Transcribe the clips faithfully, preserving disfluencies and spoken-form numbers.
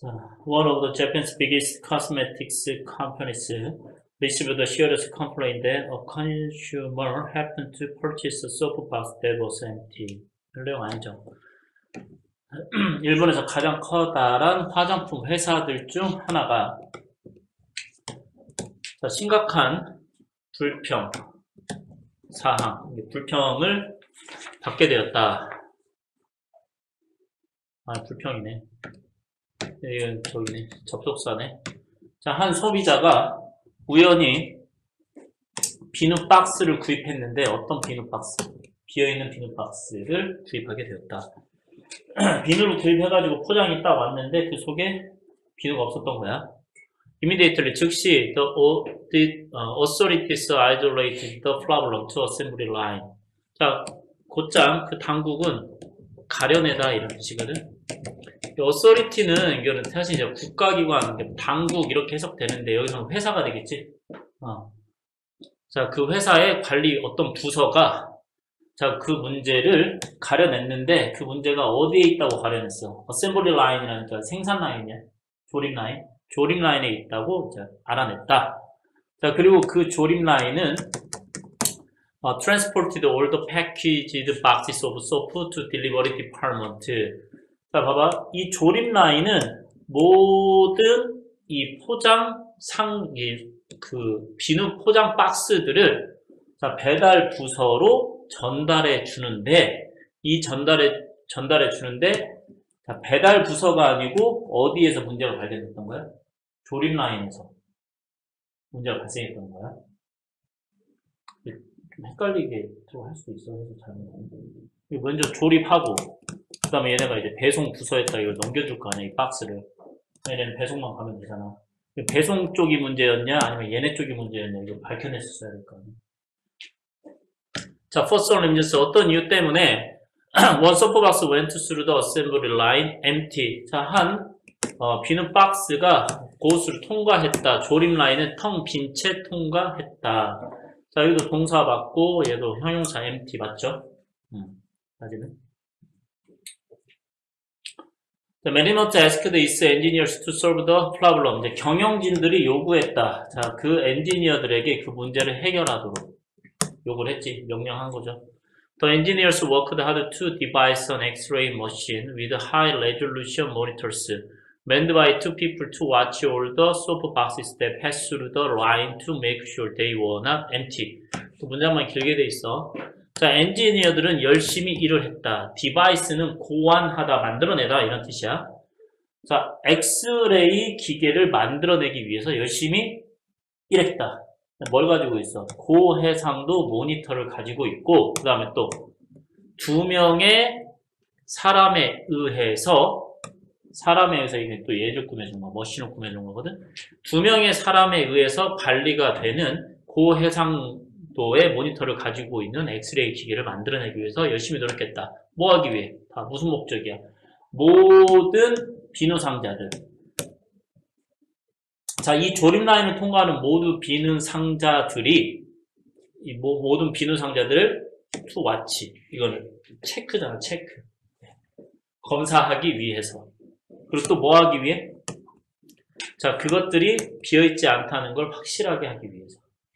자, one of the Japan's biggest cosmetics companies received a serious complaint that a consumer happened to purchase a soap box that was empty. 이 내용 아니죠. 일본에서 가장 커다란 화장품 회사들 중 하나가 자, 심각한 불평 사항, 불평을 받게 되었다. 아, 불평이네. 이건 저기네, 접속사네. 자, 한 소비자가 우연히 비누 박스를 구입했는데 어떤 비누 박스? 비어있는 비누 박스를 구입하게 되었다. 비누를 구입해가지고 포장이 딱 왔는데 그 속에 비누가 없었던 거야. Immediately, 즉시 the, the authorities isolated the problem to assembly line. 자, 곧장 그 당국은 가려내다 이런 뜻이거든. authority는 이거는 사실 이제 국가기관, 당국 이렇게 해석되는데 여기서는 회사가 되겠지. 어. 자, 그 회사의 관리 어떤 부서가 자, 그 문제를 가려냈는데 그 문제가 어디에 있다고 가려냈어? 어셈블리 라인이라니까 생산 라인이야. 조립 라인. 조립 라인에 있다고 이제 알아냈다. 자, 그리고 그 조립 라인은 uh, transported all the packaged boxes of soap to delivery department. 자, 봐봐. 이 조립 라인은 모든 이 포장 상, 이, 그 비누 포장 박스들을 자, 배달 부서로 전달해 주는데, 이 전달해, 전달해 주는데, 자, 배달 부서가 아니고, 어디에서 문제가 발견됐던 거야? 조립 라인에서 문제가 발생했던 거야. 좀 헷갈리게 할 수도 있어. 해서 잘못. 먼저 조립하고, 그 다음에 얘네가 이제 배송 부서에다 이걸 넘겨줄 거 아니야, 이 박스를. 얘네는 배송만 가면 되잖아. 배송 쪽이 문제였냐, 아니면 얘네 쪽이 문제였냐, 이거 밝혀냈었어야 될 거 아니야. 자, first one is 어떤 이유 때문에 one soap box went through the assembly line empty. 자, 한 어, 비누 박스가 그곳을 통과했다. 조립 라인은 텅 빈 채 통과했다. 자, 여기도 동사 맞고 얘도 형용사 empty 맞죠? 음, 맞으면. The management asked its engineers to solve the problem. 이제 경영진들이 요구했다. 자, 그 엔지니어들에게 그 문제를 해결하도록. 요구를 했지. 명령한 거죠. The engineers worked hard to devise an X-ray machine with high resolution monitors manned by two people to watch all the soap boxes that pass through the line to make sure they were not empty. 그 문장만 길게 돼 있어. 자, 엔지니어들은 열심히 일을 했다. 디바이스는 고안하다, 만들어내다 이런 뜻이야. 자, 엑스레이 기계를 만들어내기 위해서 열심히 일했다. 뭘 가지고 있어? 고해상도 모니터를 가지고 있고, 그 다음에 또 두 명의 사람에 의해서, 사람에 의해서 이게 또 예를 꾸며준 거, 머신을 꾸며준 거거든? 두 명의 사람에 의해서 관리가 되는 고해상도의 모니터를 가지고 있는 엑스레이 기계를 만들어내기 위해서 열심히 노력했다. 뭐 하기 위해? 다 무슨 목적이야? 모든 비누 상자들. 자, 이 조립 라인을 통과하는 모든 비누 상자들이, 이 모, 모든 비누 상자들을 to watch. 이거는 체크잖아, 체크. 검사하기 위해서. 그리고 또 뭐 하기 위해? 자, 그것들이 비어있지 않다는 걸 확실하게 하기 위해서.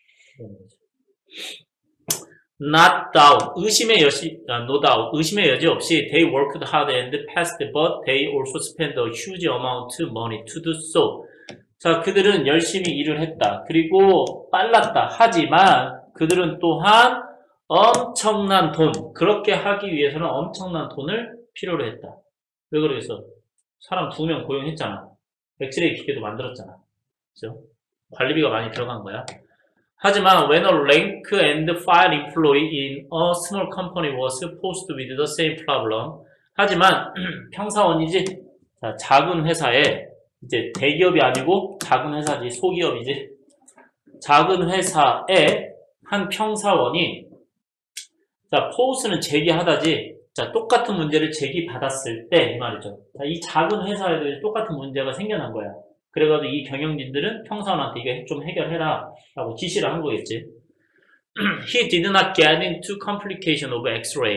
Not doubt. 의심의 여지, no doubt. 의심의 여지 없이 they worked hard and passed, but they also spent a huge amount of money to do so. 자, 그들은 열심히 일을 했다. 그리고 빨랐다. 하지만 그들은 또한 엄청난 돈, 그렇게 하기 위해서는 엄청난 돈을 필요로 했다. 왜 그러겠어? 사람 두 명 고용했잖아. 엑스레이 기계도 만들었잖아. 그죠? 관리비가 많이 들어간 거야. 하지만 when a rank and file employee in a small company was posed with the same problem. 하지만 평사원이지. 자, 작은 회사에 이제 대기업이 아니고 작은 회사지, 소기업이지. 작은 회사에 한 평사원이 자, 포스는 제기하다지. 자, 똑같은 문제를 제기받았을 때 이 말이죠. 자, 이 작은 회사에도 똑같은 문제가 생겨난 거야. 그래가지고 이 경영진들은 평사원한테 이거 좀 해결해라 라고 지시를 한 거겠지. He did not get into complication of X-ray.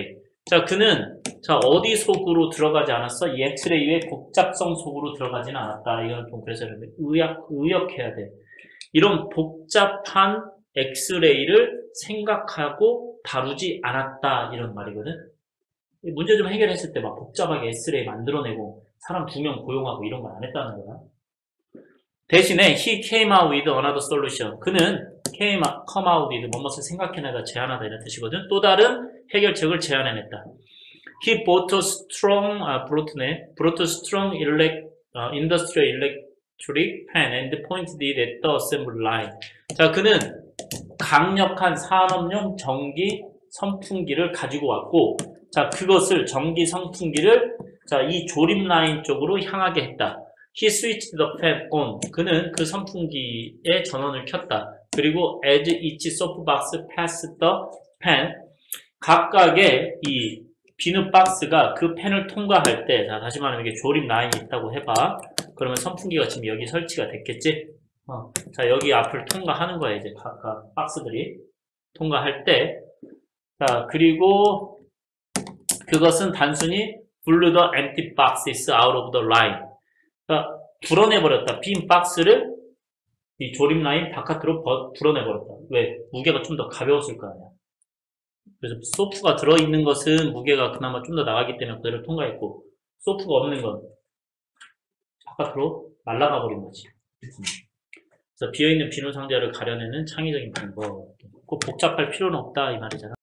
자, 그는 자 어디 속으로 들어가지 않았어? 이 엑스레이의 복잡성 속으로 들어가지는 않았다. 이거는 좀 그래서 의역, 의역해야 돼. 이런 복잡한 엑스레이를 생각하고 다루지 않았다. 이런 말이거든. 문제 좀 해결했을 때 막 복잡하게 엑스레이 만들어내고 사람 두 명 고용하고 이런 걸 안 했다는 거야. 대신에 he came out with another solution. 그는 came out, come out with 뭐뭇을 생각해내다 제안하다 이런 뜻이거든. 또 다른 해결책을 제안해냈다. He bought a strong, 아, brought,네, brought a strong elect, 어, industrial electric pen and pointed it at the assembly line. 자, 그는 강력한 산업용 전기 선풍기를 가지고 왔고, 자, 그것을 전기 선풍기를 자, 이 조립 라인 쪽으로 향하게 했다. He switched the fan on. 그는 그 선풍기의 전원을 켰다. 그리고 as each softbox passed the pen, 각각의 이 비누 박스가 그 펜을 통과할 때, 자, 다시 말하면 이게 조립 라인이 있다고 해봐. 그러면 선풍기가 지금 여기 설치가 됐겠지? 어. 자, 여기 앞을 통과하는 거야, 이제 각각 박스들이. 통과할 때. 자, 그리고 그것은 단순히 blew the empty boxes out of the line. 그러니까 불어내버렸다. 빈 박스를 이 조립 라인 바깥으로 버, 불어내버렸다. 왜? 무게가 좀 더 가벼웠을 거 아니야. 그래서 소프가 들어있는 것은 무게가 그나마 좀 더 나가기 때문에 그대로 통과했고, 소프가 없는 건 바깥으로 날아가 버린 거지. 그래서 비어있는 비누 상자를 가려내는 창의적인 방법. 꼭 복잡할 필요는 없다 이 말이잖아.